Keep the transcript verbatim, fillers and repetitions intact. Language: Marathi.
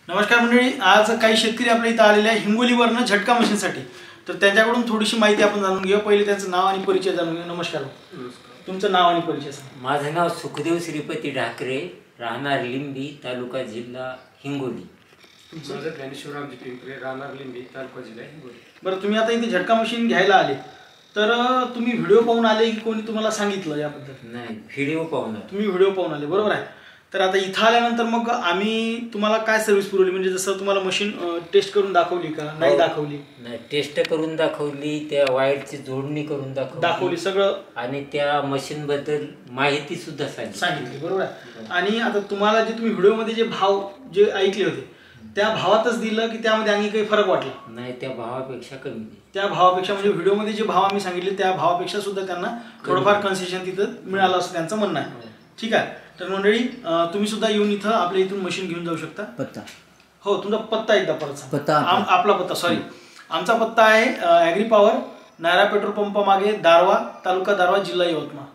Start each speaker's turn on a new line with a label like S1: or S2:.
S1: नमस्कार मंडळी, आज काही शेतकरी आपल्या इथं आलेले आहे हिंगोलीवरनं झटका मशीनसाठी. तर त्यांच्याकडून थोडीशी माहिती आपण जाणून घेऊ. पहिले त्यांचं नाव आणि परिचय जाणून घेऊ. नमस्कार. तुमचं नाव आणि परिचय सांगा.
S2: माझं नाव सुखदेव श्रीपती ढाकरे, राहणार लिंबी, तालुका जिल्हा हिंगोली.
S3: माझं ज्ञानेश्वरामजी पिंपरे, राहणार लिंबी, तालुका जिल्हा हिंगोली.
S1: बरं, तुम्ही आता इथे झटका मशीन घ्यायला आले, तर तुम्ही व्हिडिओ पाहून आले की कोणी तुम्हाला सांगितलं याबद्दल?
S2: नाही, व्हिडिओ पाहून.
S1: तुम्ही व्हिडिओ पाहून आले, बरोबर आहे. तर आता इथं आल्यानंतर मग आम्ही तुम्हाला काय सर्व्हिस पुरवली? म्हणजे जसं तुम्हाला मशीन टेस्ट करून दाखवली का? नाही दाखवली?
S2: नाही, टेस्ट करून दाखवली, त्या वायरची जोडणी करून दाखवली
S1: दाखवली सगळं,
S2: आणि त्या मशीन बद्दल माहिती सुद्धा सांगितली
S1: सांगितली बरोबर आहे. आणि आता तुम्हाला जे तुम्ही व्हिडिओमध्ये जे भाव जे ऐकले होते त्या भावातच दिलं की त्यामध्ये आणखी काही फरक वाटला?
S2: नाही, त्या भावापेक्षा कमी.
S1: त्या भावापेक्षा म्हणजे व्हिडिओमध्ये जे भाव आम्ही सांगितले त्या भावापेक्षा सुद्धा त्यांना थोडंफार कन्सेशन तिथं मिळालं असं त्यांचं म्हणणं आहे. ठीक आहे. तर मंडळी, तुम्ही सुद्धा येऊन इथं आपल्या इथून मशीन घेऊन जाऊ शकता.
S4: पत्ता
S1: हो, तुमचा पत्ता एकदा परत सांगा.
S4: पत्ता
S1: आपला पत्ता सॉरी आमचा पत्ता आहे agri power, Nayara petrol pump मागे, दारवा, तालुका दारवा, जिल्हा यवतमाळ.